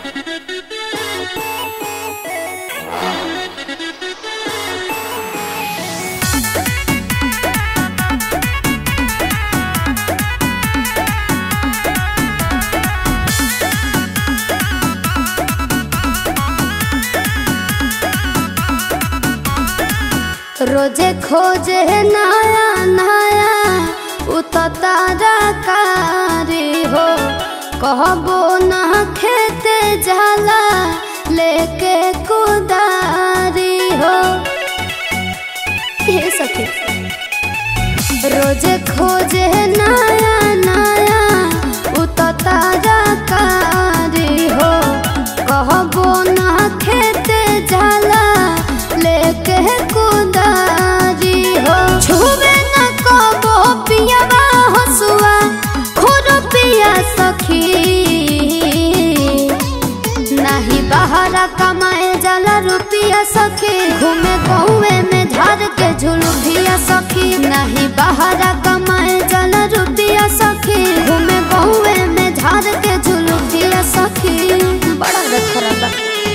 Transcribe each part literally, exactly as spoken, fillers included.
रोजे खोजे नया नया उतारा कारी हो कहबो ना खेते जाला लेके कुदारी हो। ये सखी रोजे खोजे नया नया उतारा कारी हो कहबो ना खेते जाला लेके कुदारी हो। छुबे न कबो पियावा हसुआ खोरो पिया सखी नहीं बहारा कमाए जाला रुपिया सखी घूमे कौए में झाड़ के झुलुभिया सखी नहीं बहारा कमाए जाला रुपिया सखी घूमे कौए में झाड़ के झुलुभिया सखी बड़ा रखरा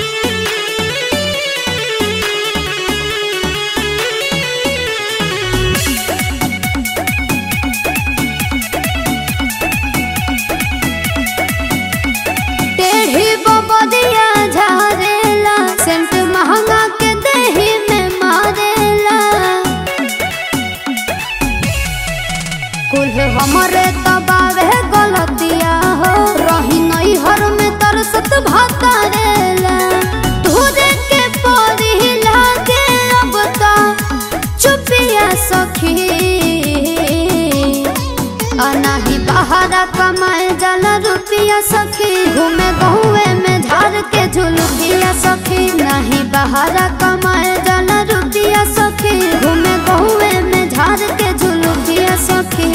हमारे तबावे गलतिया हो रही नहीं हर में तरसत भातारेला तुझे के परी लागे अब ता चुपिया सखी अनाही बहारा कमाए जाला रुपिया सखी घूमे गहुए में झाड़ के झुलुकिया सखी नहीं बहारा कमाए जाला रुपिया सखी घूमे गहुए में झाड़ के झुलुकिया सखी।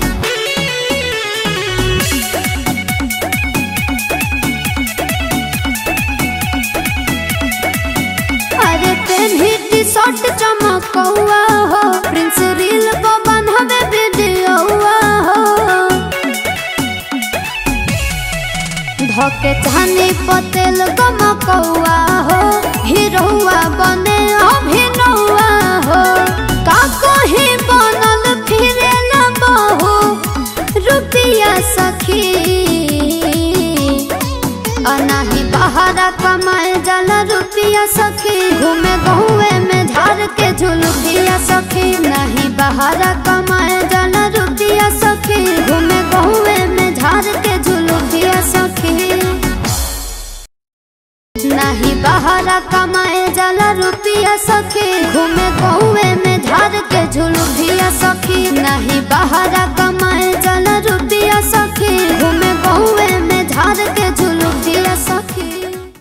शॉट चमकौआ हो प्रिंस रील को बनवे वीडियोआ हो धके चानी पतेल गमकौआ हो हीरोआ बने अभिनौआ हो का कहीं बनल फिरे न बहु रुपिया सखी अनाही बहारा कमाए जाला रुपिया सखी घूमे गहुए में झाड़ के झुलुकिया सखी नहीं बहारा कमाए जाला रुपिया सखी घूमे गहुए में झाड़ के झुलुकिया सखी नहीं बहारा कमाए जाला रुपिया सखी घूमे गहुए में